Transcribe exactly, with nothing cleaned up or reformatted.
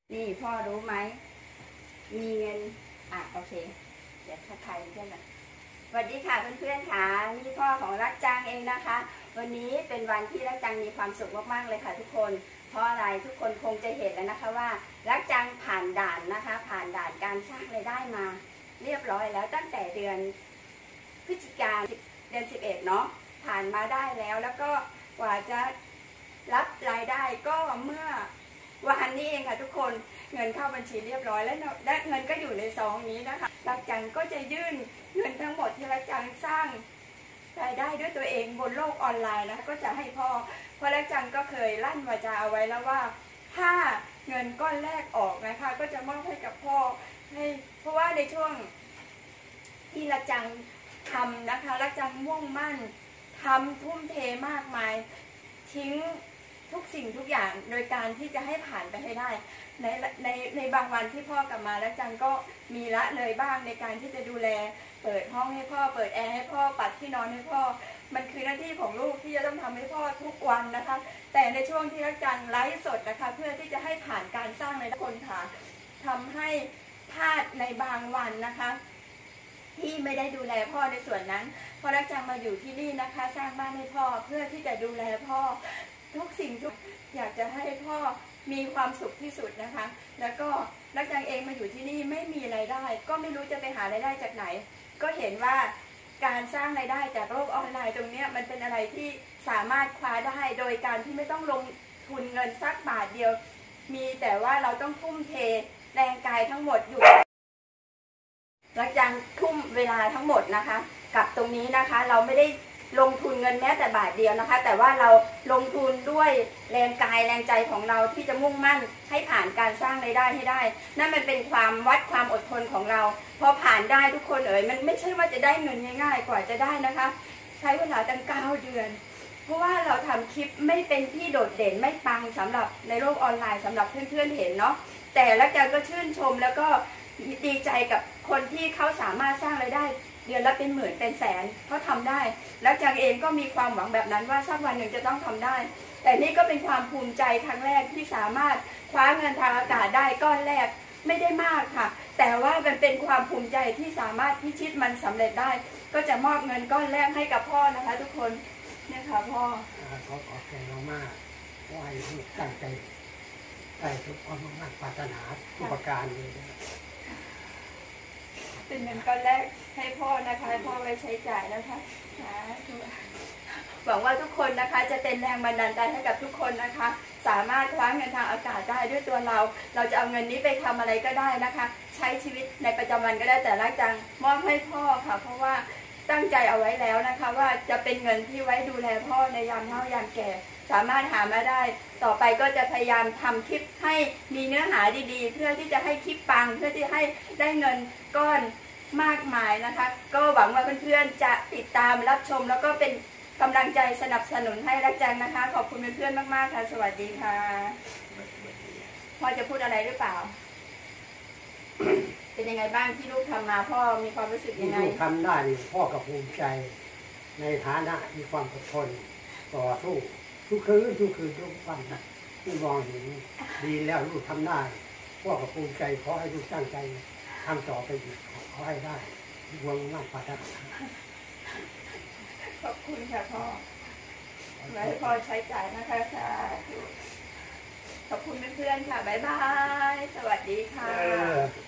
นี่พ่อรู้ไหมมีเงินอ่ะโอเคเดี๋ยวทักทายเพื่อนหน่อยสวัสดีค่ะเพื่อนๆค่ะนี่พ่อของรักจังเองนะคะวันนี้เป็นวันที่รักจังมีความสุขมากๆเลยค่ะทุกคนเพราะอะไรทุกคนคงจะเห็นแล้วนะคะว่ารักจังผ่านด่านนะคะผ่านด่านการสร้างรายได้มาเรียบร้อยแล้วตั้งแต่เดือนพฤศจิกายนเดือนสิบเอ็ดเนาะผ่านมาได้แล้วแล้วก็กว่าจะรับรายได้ก็เมื่อวันนี้เองค่ะทุกคนเงินเข้าบัญชีเรียบร้อยแล้วและเงินก็อยู่ในซองนี้นะคะรักจังก็จะยื่นเงินทั้งหมดที่รักจังสร้างรายได้ด้วยตัวเองบนโลกออนไลน์นะก็จะให้พ่อเพราะรักจังก็เคยลั่นวาจาเอาไว้แล้วว่าถ้าเงินก้อนแรกออกนะคะก็จะมอบให้กับพ่อให้เพราะว่าในช่วงที่รักจังทำนะคะรักจังมุ่งมั่นทำทุ่มเทมากมายทิ้งทุกสิ่งทุกอย่างโดยการที่จะให้ผ่านไปให้ได้ในในในบางวันที่พ่อกลับมาแล้วจังก็มีละเลยบ้างในการที่จะดูแลเปิดห้องให้พ่อเปิดแอร์ให้พ่อปัดที่นอนให้พ่อมันคือหน้าที่ของลูกที่จะต้องทำให้พ่อทุกวันนะคะแต่ในช่วงที่รักจังไลฟ์สดนะคะเพื่อที่จะให้ผ่านการสร้างในคนค่ะทำให้พลาดในบางวันนะคะที่ไม่ได้ดูแลพ่อในส่วนนั้นพอรักจังมาอยู่ที่นี่นะคะสร้างบ้านให้พ่อเพื่อที่จะดูแลพ่อทุกสิ่งทุกอยากจะให้พ่อมีความสุขที่สุดนะคะแล้วก็รักจังเองมาอยู่ที่นี่ไม่มีรายได้ก็ไม่รู้จะไปหารายได้จากไหนก็เห็นว่าการสร้างรายได้จากโลกออนไลน์ตรงนี้มันเป็นอะไรที่สามารถคว้าได้โดยการที่ไม่ต้องลงทุนเงินสักบาทเดียวมีแต่ว่าเราต้องทุ่มเทแรงกายทั้งหมดอยู่รักจังทุ่มเวลาทั้งหมดนะคะกับตรงนี้นะคะเราไม่ได้ลงทุนเงินแม้แต่บาทเดียวนะคะแต่ว่าเราลงทุนด้วยแรงกายแรงใจของเราที่จะมุ่งมั่นให้ผ่านการสร้างรายได้ให้ได้นั่นมันเป็นความวัดความอดทนของเราพอผ่านได้ทุกคนเอ๋ยมันไม่ใช่ว่าจะได้เงินง่ายๆกว่าจะได้นะคะใช้เวลาตั้งเก้าเดือนเพราะว่าเราทำคลิปไม่เป็นที่โดดเด่นไม่ปังสำหรับในโลกออนไลน์สำหรับเพื่อนๆเห็นเนาะแต่ละจังก็ชื่นชมแล้วก็ดีใจกับคนที่เขาสามารถสร้างรายได้เดือนละเป็นหมื่นเป็นแสนเขาทำได้แล้วจังเองก็มีความหวังแบบนั้นว่าสักวันหนึ่งจะต้องทำได้แต่นี่ก็เป็นความภูมิใจครั้งแรกที่สามารถคว้าเงินทางอากาศได้ก้อนแรกไม่ได้มากค่ะแต่ว่ามันเป็นความภูมิใจที่สามารถพิชิตมันสำเร็จได้ก็จะมอบเงินก้อนแรกให้กับพ่อนะคะทุกคนเนี่ยค่ะพ่อขอขอบใจเรามากขอให้ลูกตั้งใจใส่ทุกความมากปรารถนาทุกประการเลยเป็นเงินก้อนแรกให้พ่อนะคะให้พ่อไว้ใช้จ่ายนะคะหวังว่าทุกคนนะคะจะเป็นแรงบันดาลใจให้กับทุกคนนะคะสามารถคว้าเงินทางอากาศได้ด้วยตัวเราเราจะเอาเงินนี้ไปทำอะไรก็ได้นะคะใช้ชีวิตในประจำวันก็ได้แต่รักจังมอบให้พ่อค่ะเพราะว่าตั้งใจเอาไว้แล้วนะคะว่าจะเป็นเงินที่ไว้ดูแลพ่อในยามเฒ่ายามแก่สามารถหามาได้ต่อไปก็จะพยายามทำคลิปให้มีเนื้อหาดีๆเพื่อที่จะให้คลิปปังเพื่อที่ให้ได้เงินก้อนมากมายนะคะก็หวังว่าเพื่อนๆจะติดตามรับชมแล้วก็เป็นกำลังใจสนับสนุนให้รักจังนะคะขอบคุณเพื่อนๆมากๆค่ะสวัสดีค่ะพ่อจะพูดอะไรหรือเปล่าเป็นยังไงบ้างที่ลูกทำมาพ่อมีความรู้สึกยังไงลูกทำได้พ่อกับภูมิใจในฐานะมีความอดทนต่อสู้ทุกคืนทุกคืนทุกวันที่มองเห็นดีแล้วลูกทำได้พ่อกับภูมิใจขอให้ลูกตั้งใจทำต่อไปอีกขอให้ได้ดวงมากปรารถนาขอบคุณค่ะพ่อไว้พ่อใช้จ่ายนะคะค่ะขอบคุณเพื่อนๆค่ะบ๊ายบายสวัสดีค่ะ